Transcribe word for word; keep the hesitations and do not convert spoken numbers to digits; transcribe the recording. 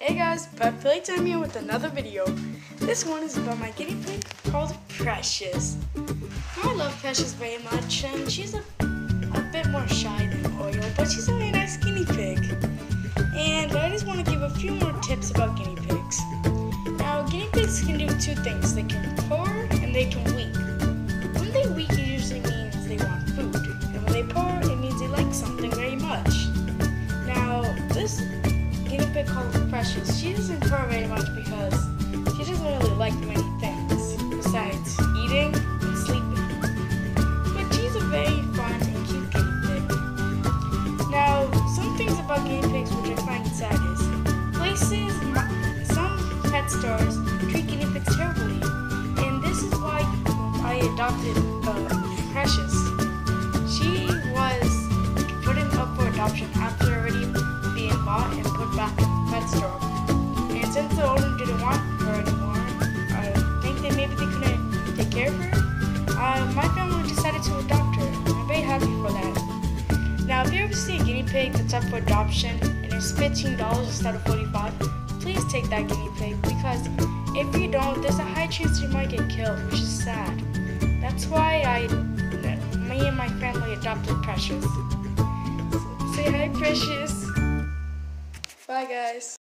Hey guys, but playtime here with another video. This one is about my guinea pig called Precious. I love Precious very much, and she's a, a bit more shy than Oil, but she's a very nice guinea pig. And I just want to give a few more tips about guinea pigs. Now, guinea pigs can do two things. They can purr and they can weep. When they weep, it usually means they want food. And when they purr, it means they like something very much. Now, this guinea pig called Precious, she doesn't purr very much because she doesn't really like many things besides eating and sleeping. But she's a very fun and cute guinea pig. Now, some things about guinea pigs which I find sad is places, some pet stores treat guinea pigs terribly, and this is why I adopted uh, Precious. She was put in up for adoption after already being bought and put back in the pet store. And since the owner didn't want her anymore, I think that maybe they couldn't take care of her. Uh, my family decided to adopt her. I'm very happy for that. Now, if you ever see a guinea pig that's up for adoption and it's fifteen dollars instead of forty-five dollars, please take that guinea pig, because if you don't, there's a high chance you might get killed, which is sad. That's why I, me and my family adopted Precious. Say hi, Precious. Bye, guys.